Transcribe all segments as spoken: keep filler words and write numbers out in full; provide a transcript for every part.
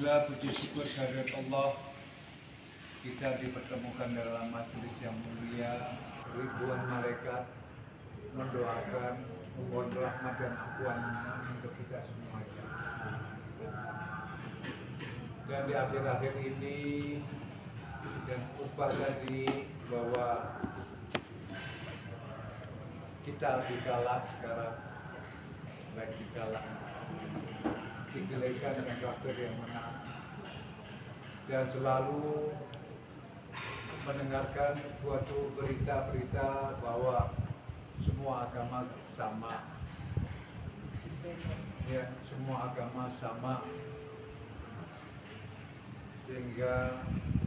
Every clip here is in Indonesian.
Alhamdulillah, puji syukur kehadirat Allah, kita dipertemukan dalam majelis yang mulia. Ribuan malaikat mendoakan mohon rahmat dan ampunannya untuk kita semuanya. Dan di akhir-akhir ini dan upah tadi bahwa kita dikalah sekarang, baik dikalah digelekan dengan kafir yang menang, dan selalu mendengarkan suatu berita-berita bahwa semua agama sama, ya, semua agama sama, sehingga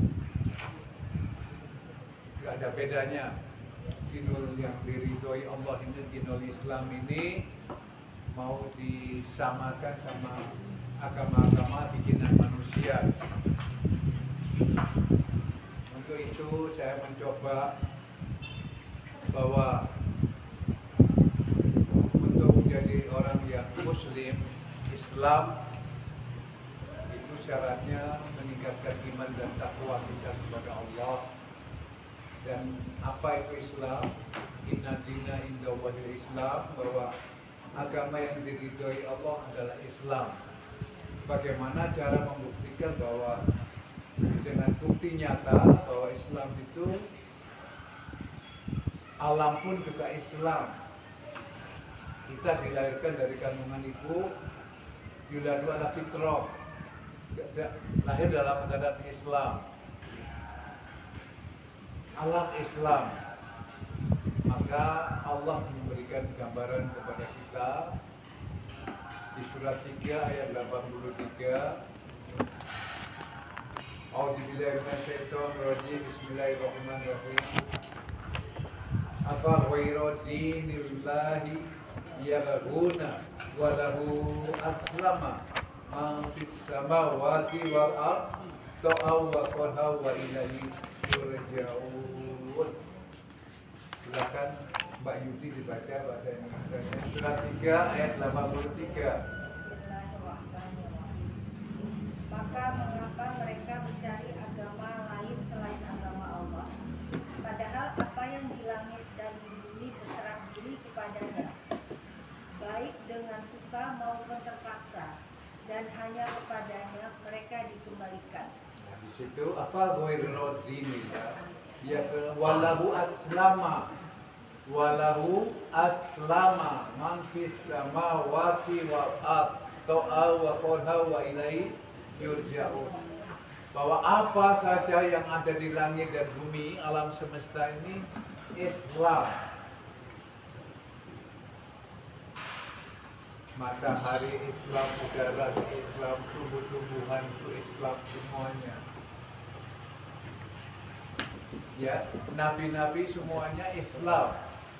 tidak ada bedanya. Dinul yang diridhoi Allah ini, dinul Islam ini mau disamakan sama agama-agama bikinan manusia. Untuk itu saya mencoba bahwa untuk menjadi orang yang Muslim, Islam itu syaratnya meningkatkan iman dan takwa kita kepada Allah. Dan apa itu Islam? Inna dina indallahil Islam, bahwa agama yang diridhoi Allah adalah Islam. Bagaimana cara membuktikan bahwa dengan bukti nyata bahwa Islam itu, alam pun juga Islam. Kita dilahirkan dari kandungan ibu, yuladu ala fitrah, lahir dalam keadaan Islam, alam Islam. Maka Allah memberikan gambaran kepada kita di surat tiga ayat delapan puluh tiga. A'udzubillahi minasyaitonirrajim. Bismillahirrahmanirrahim. Afa ghayra dinillahi yabghuna wa lahu aslama man fis samawati wal ardh ta'aw wa qarha wa ilaihi yurja'un. Silakan Mbak Yudi dibaca bahasa Indonesia. Surat tiga ayat delapan puluh tiga. Maka mengapa mereka mencari agama lain selain agama Allah? Padahal apa yang di langit dan di bumi berserah diri kepadanya, baik dengan suka maupun terpaksa, dan hanya kepadanya mereka dikembalikan. Nah, di situ apa ghairu dinillah, ya, walahu aslama, walahu aslama man fis samawati wal ardh ta'a wa qarha wa ilaihi yurja'un. Bahwa apa saja yang ada di langit dan bumi, alam semesta ini Islam. Matahari Islam, udara Islam, tumbuh-tumbuhan itu Islam semuanya. Ya, nabi-nabi semuanya Islam.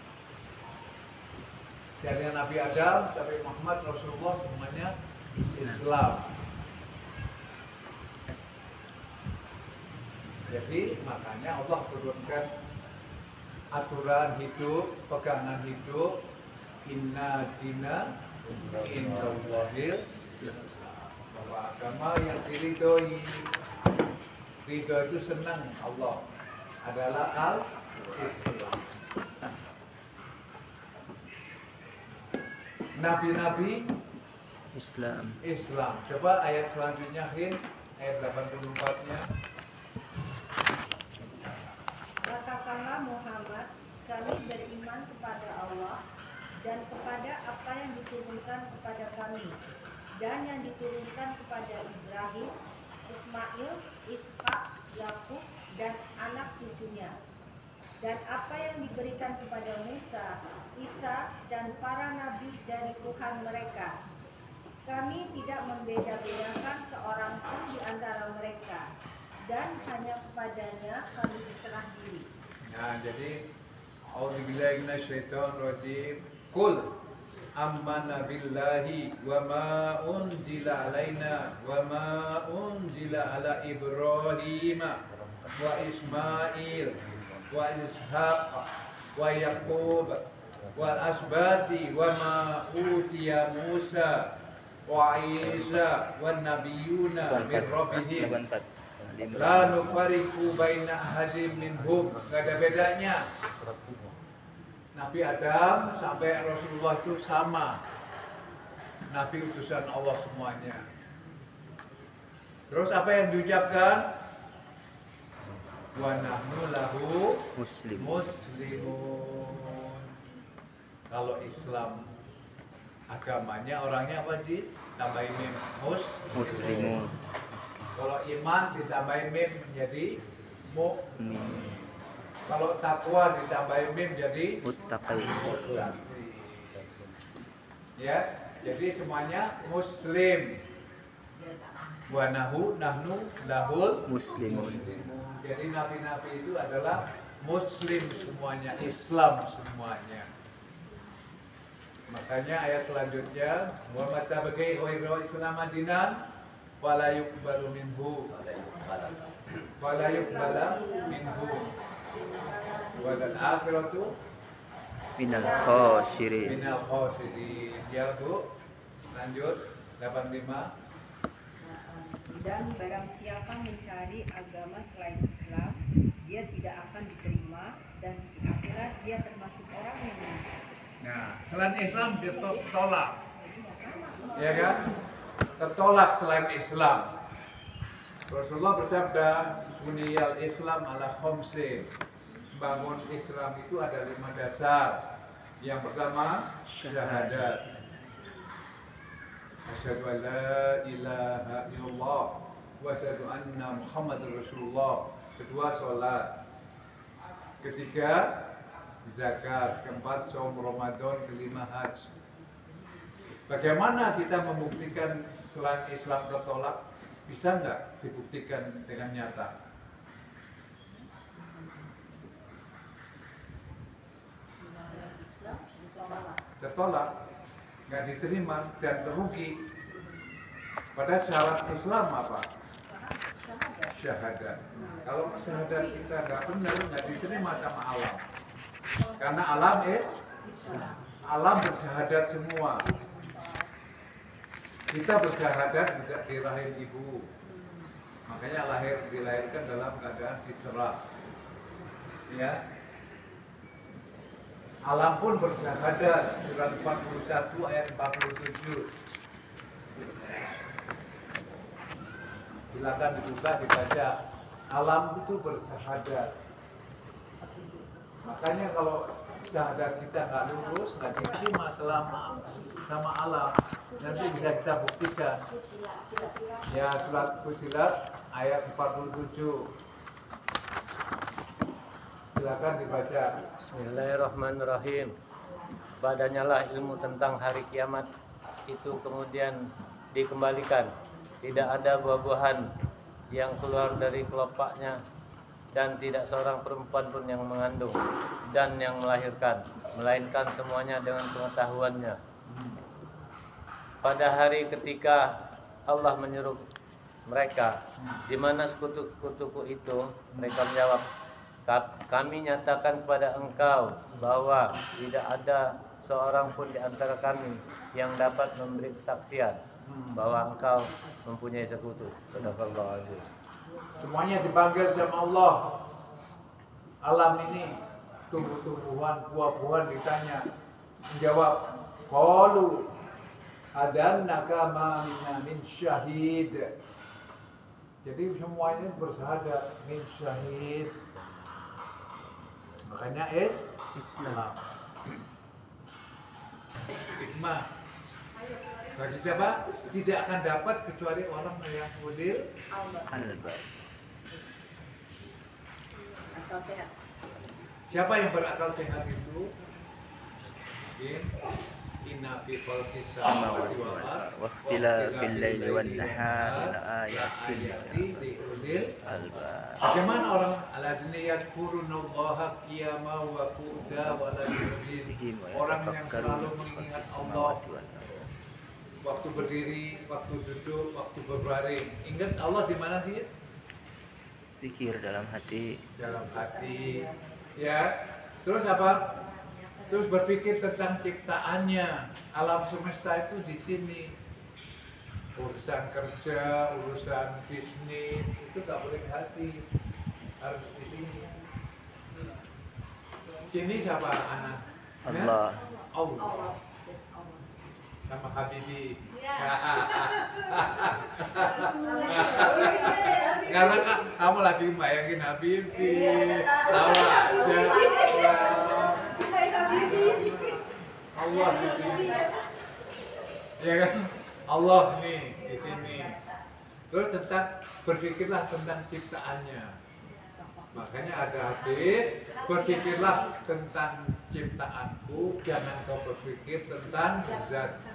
Dari Nabi Adam sampai Muhammad Rasulullah semuanya Islam. Jadi makanya Allah turunkan aturan hidup, pegangan hidup, inna dina indallahil Islam, bahwa agama yang diridhoi, ridho itu senang Allah, adalah al-Islam. Nabi-nabi Islam. Islam. Coba ayat selanjutnya, Hin, ayat delapan puluh empat-nya. Katakanlah Muhammad, kami beriman kepada Allah dan kepada apa yang diturunkan kepada kami dan yang diturunkan kepada Ibrahim, Ismail, Ishak, Yakub dan anak cucunya, dan apa yang diberikan kepada Musa, Isa dan para nabi dari Tuhan mereka. Kami tidak membeda-bedakan seorang pun di antara mereka, dan hanya kepadanya kami berserah diri. Nah, jadi a'udzubillahi minasyaitonirrajim. Qul amanna billahi wa ma unzila alaina wa ma unzila ala Ibrahim wa Ismail wa Ishaq wa Yaqub wal asbati wa ma utiya Musa wa Isa wan nabiyuna min rabbihim delapan empat. la nufariqu baina ahadin minhum. Enggak ada bedanya. Nabi Adam sampai Rasulullah itu sama. Nabi utusan Allah semuanya. Terus apa yang diucapkan? Wa nahnu lahu Muslim. muslimun. Kalau Islam agamanya orangnya apa di tambahin mim mus Muslimun. Kalau iman ditambahin mim menjadi mukmin. Ini Kalau takwa ditambahin mim jadi muttaqin. muttaqi. Ya, jadi semuanya muslim. Wa nahu nahnu lahul Muslimun. Jadi nabi-nabi itu adalah muslim semuanya, Islam semuanya. Makanya ayat selanjutnya, wa matabaqi ghairu islam dinan wala yuqbalu minhu wala yuqbala minhu wal akhiratu Minal khasirin. minal khasirin. Ya Bu, lanjut delapan puluh lima. Dan barang siapa mencari agama selain Islam, dia tidak akan diterima, dan di akhirat dia termasuk orang yang munafik. Nah, selain Islam ditolak, ya kan? Tertolak selain Islam. Rasulullah bersabda, buniyal Islam ala khamsin. Bangun Islam itu ada lima dasar. Yang pertama, syahadat. Asyhadu an la ilaha illallah wa asyhadu anna Muhammadar Rasulullah. Kedua, sholat. Ketiga, zakat. Keempat, saum Ramadan. Kelima, haji. Bagaimana kita membuktikan selain Islam tertolak? Bisa nggak dibuktikan dengan nyata? Islam ditolak. Tertolak, nggak diterima dan rugi. Pada syarat Islam apa? Syahadat. Kalau syahadat kita nggak benar, nggak diterima sama alam. Karena alam is alam bersyahadat semua. Kita bersyahadat juga di rahim ibu. Makanya lahir dilahirkan dalam keadaan fitrah. Ya. Alam pun bersyahadat. Surat empat puluh satu ayat empat puluh tujuh. Silakan dibuka, dibaca. Alam itu bersyahadat. Makanya kalau syahadat kita nggak lurus, nggak diterima selama sama alam, nanti bisa kita buktikan. Ya, surat Fusilat ayat empat puluh tujuh. Silakan dibaca. Bismillahirrahmanirrahim. Padanya lah ilmu tentang hari kiamat itu kemudian dikembalikan. Tidak ada buah-buahan yang keluar dari kelopaknya, dan tidak seorang perempuan pun yang mengandung dan yang melahirkan, melainkan semuanya dengan pengetahuannya. Pada hari ketika Allah menyuruh mereka, di mana sekutu-sekutuku itu? Mereka menjawab, kami nyatakan kepada engkau bahwa tidak ada seorang pun di antara kami yang dapat memberi kesaksian bahwa engkau mempunyai sekutu. Sadaqallahu azim. Semuanya dipanggil sama Allah. Alam ini, tumbuh-tumbuhan, buah-buahan ditanya, menjawab, qalu adannaka ma minna min syahid. Jadi semuanya bersyahadat min syahid. Makanya is Islam. Hikmah bagi siapa? Tidak akan dapat kecuali orang yang ulil Albab. Akal sehat. Siapa yang berakal sehat itu? In inna fi khalqis samawati wal ardi wa ikhtilafil laili wan nahari la ayatin liulil albab. Bagaimana orang alladzina yadhkurunallaha qiyaman wa qu'udan wa ala junubihim, orang yang selalu mengingat Allah waktu berdiri, waktu duduk, waktu berbaring. Ingat Allah di mana sih? Pikir dalam hati. Dalam hati. Ya. Terus apa? Terus berpikir tentang ciptaannya. Alam semesta itu di sini. urusan kerja, urusan bisnis itu nggak boleh ke hati, harus di sini. Sini siapa anak? Allah. Ya? Allah. Nama Habibi. Karena kamu lagi bayangin Habibi, tahu aja. Allah di sini, ya kan? Allah nih di sini. Terus tentang berpikirlah tentang ciptaannya. Makanya ada hadis, berpikirlah tentang ciptaanku, jangan kau berpikir tentang zatku.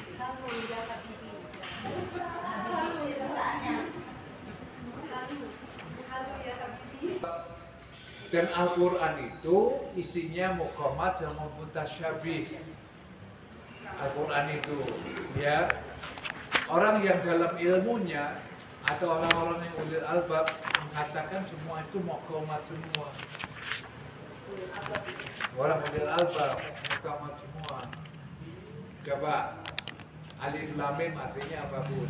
Dan Al-Quran itu isinya muqamat sama mutasyabih. Al-Quran itu ya, orang yang dalam ilmunya atau orang-orang yang ulil albab mengatakan semua itu muqamat semua. Orang ulil albab muqamat semua. Coba alif lam mim artinya apa, Bu?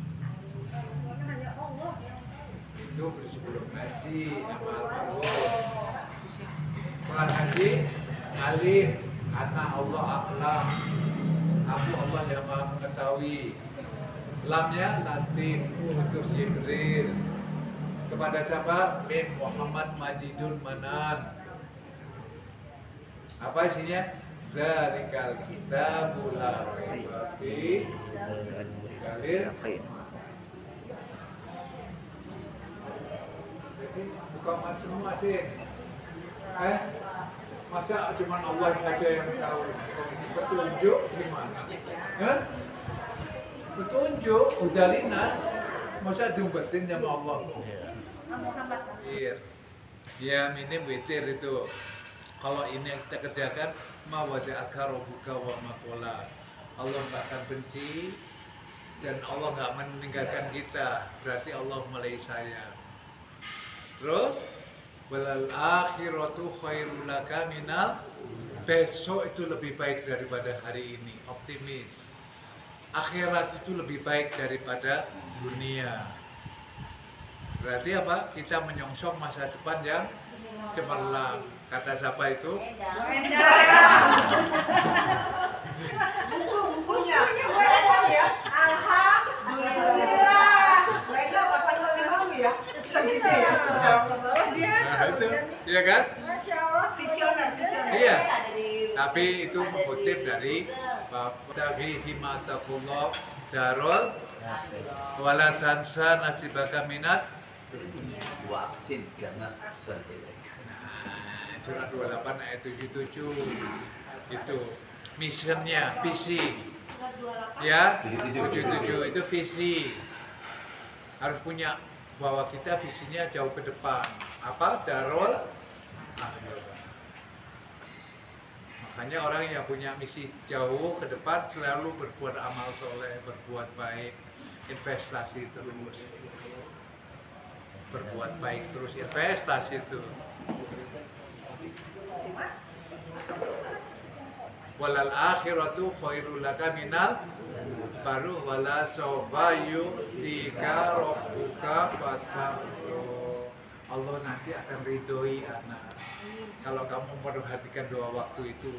Itu sebelum ngaji sama almarhum. Setelah ngaji alif karena Allah a'lam. Aku Allah yang Maha mengetahui. Lamnya latif untuk Jibril. Kepada siapa? Mim Muhammad Majidun Manan. Apa isinya? Zalikal kitabul la raiba fihi dalil. Jadi bukan semua sih. Eh, masa cuma Allah saja yang tahu? Petunjuk gimana? Eh? Petunjuk udah linas, masa diumpetin sama Allah? Iya. Ya minim witir itu. Kalau ini kita kerjakan, ma wada'aka rabbuka wa ma qala. Allah nggak akan benci dan Allah nggak meninggalkan kita. Berarti Allah mulai sayang. Terus walal akhiratu khairul laka minal, besok itu lebih baik daripada hari ini. Optimis. Akhirat itu lebih baik daripada dunia. Berarti apa? Kita menyongsong masa depan yang cemerlang. Kata siapa itu? Buku-bukunya. Ya. Alhamdulillah. Mereka kapan ngomong ya? Gitu ya. Nah, itu, iya kan? Masya Allah, visioner, visioner. Iya. Tapi itu mengutip dari Tabi hima taqullah darul wala tansa nasibaka minat waksin karena sadar. Surat dua puluh delapan ayat tujuh puluh tujuh itu misinya, visi ya, tujuh puluh tujuh itu visi, harus punya bahwa kita visinya jauh ke depan, apa? Darul akhirah. Makanya orang yang punya misi jauh ke depan selalu berbuat amal soleh, berbuat baik, investasi terus, berbuat baik terus, investasi itu. Walal akhiratu khairul laka minal, baru wala sawfa yu'tika rabbuka fatardo. Allah nanti akan ridhoi anak kalau kamu memperhatikan dua waktu itu.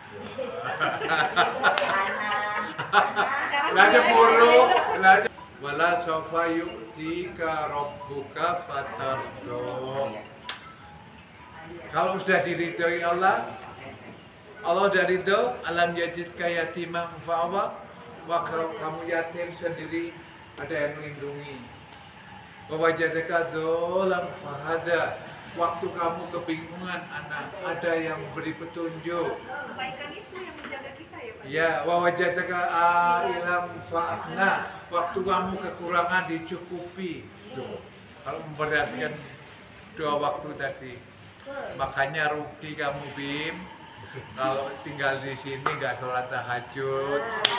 Lalu buruk, lalu wala sawfa yu'tika rabbuka fatardo. Kalau sudah diridhoi Allah, Allah sudah ridho, alam yajidka yatimah fa'awa, wa kalau kamu yatim sendiri ada yang melindungi. Wa wajadaka dzolam fahada, waktu kamu kebingungan anak, ada yang beri petunjuk. Kebaikan itu yang menjaga kita ya Pak? Ya, wa wajadaka ailam fa'akna, waktu kamu kekurangan dicukupi. Tuh, kalau memperhatikan dua waktu tadi. Makanya rugi kamu Bim kalau tinggal di sini nggak sholat tahajud.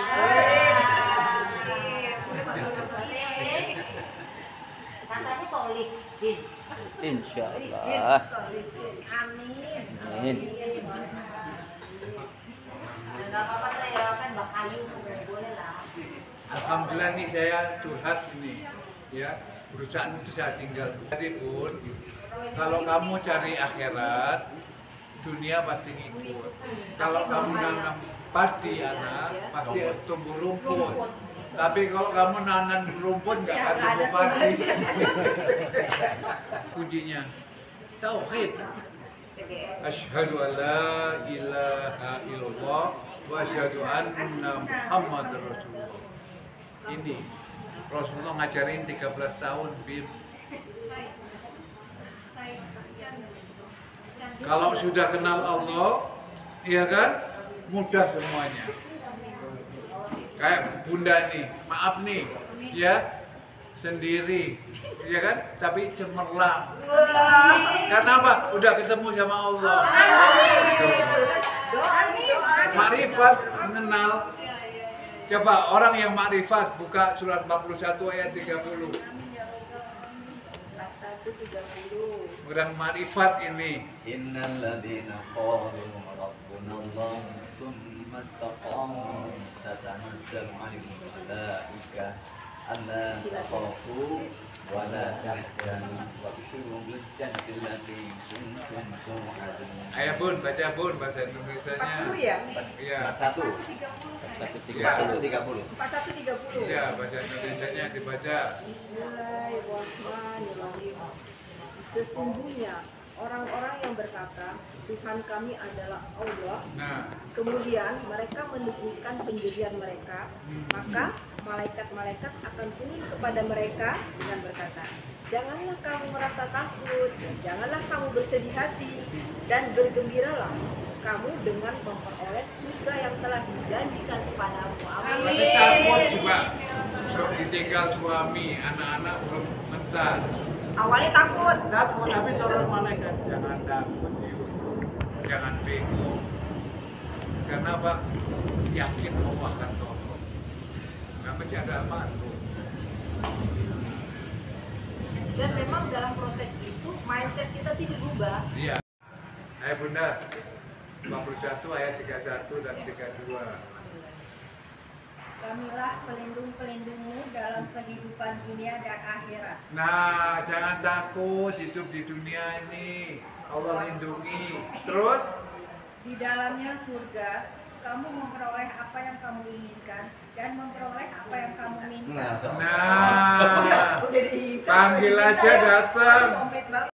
Katanya solid. Insya Allah. Amin. Amin. Enggak apa-apa tuh ya kan bakayu boleh lah. Alhamdulillah nih saya curhat ini, ya perusahaan itu saya tinggal. Jadi pun, kalau kamu cari akhirat, dunia pasti ngikut. Kalau kamu nanam padi anak, pasti tumbuh rumput. Tapi kalau kamu nanam rumput nggak akan tumbuh padi. Kuncinya tauhid. Asyhadu an la ilaha illallah wa asyhadu anna Muhammadar Rasulullah. Ini Rasulullah ngajarin tiga belas tahun, Bim. Kalau sudah kenal Allah, iya kan, mudah semuanya. Kayak bunda nih, maaf nih, ya sendiri, ya kan, tapi cemerlang. Karena apa? Udah ketemu sama Allah. Makrifat mengenal. Coba orang yang makrifat buka surat empat puluh satu ayat tiga puluh. Orang makrifat ini. Innal ladzina qalu rabbunallah tsumma istaqamu tatanazzalu 'alaihim malaika alla takhafu wa la tahzanu wa abshiru bil jannati allati kuntum tu'adun. Ayo Bun, baca Bun bahasa Indonesianya. empat puluh ya? Iya. empat satu tiga puluh. empat satu tiga puluh. Iya, bahasa Indonesianya dibaca. Bismillahirrahmanirrahim. Sesungguhnya orang-orang yang berkata Tuhan kami adalah Allah, Nah, kemudian mereka menegurkan pendirian mereka, maka malaikat-malaikat akan turun kepada mereka dan berkata, janganlah kamu merasa takut, janganlah kamu bersedih hati, dan bergembiralah kamu dengan memperoleh surga yang telah dijanjikan kepadamu. tapi takut juga. Belum ditinggal suami, anak-anak belum mental. Awalnya takut. Takut, tapi turun malaikat. Jangan takut, Yuk. Jangan bingung. Karena apa? Yakin Allah akan tolong. Nggak mesti ada mantu. Dan memang dalam proses itu mindset kita tidak berubah. Iya. Ayo Bunda, empat puluh satu ayat tiga puluh satu dan tiga puluh dua. Kamilah pelindung-pelindungmu dalam kehidupan dunia dan akhirat. Nah, jangan takut hidup di dunia ini. Allah lindungi. Terus? Di dalamnya surga, kamu memperoleh apa yang kamu inginkan dan memperoleh apa yang kamu minta. Nah, Nah, Udah diikat, panggil udah aja diminta ya. datang. Komplit banget.